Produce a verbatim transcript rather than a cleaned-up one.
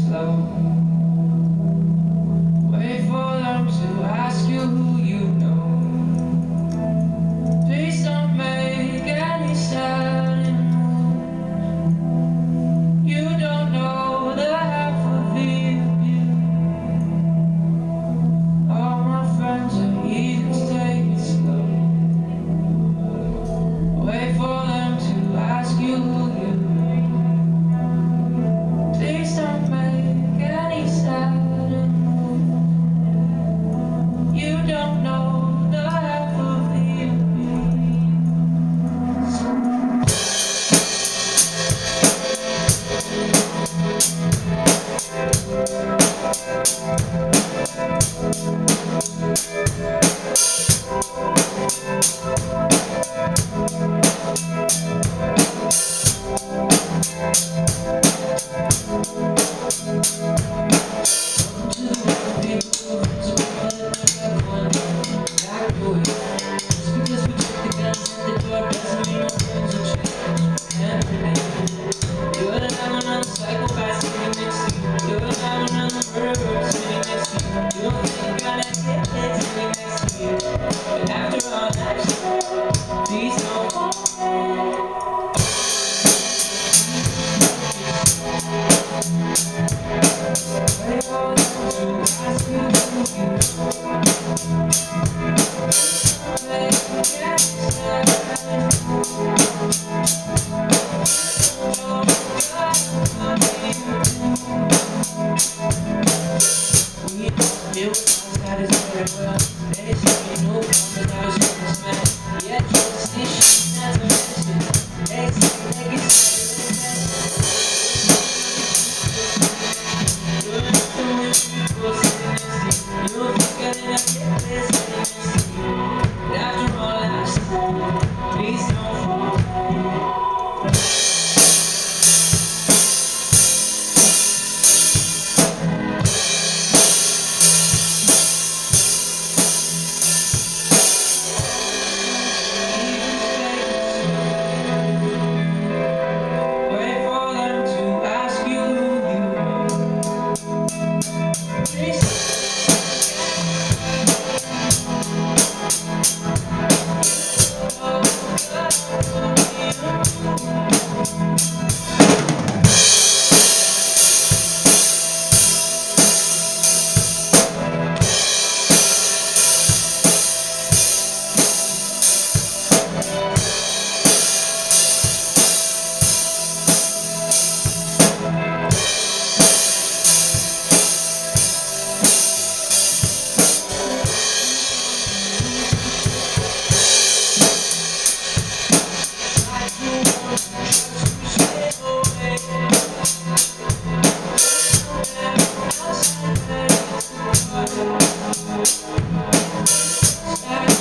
slow. Wait for them to ask you who you know. Please don't make any sudden moves. You don't know the half of you. All my friends are heathens, take it slow. Wait for them to ask you who you know. Please don't make any sudden moves. You don't know the half of you. Start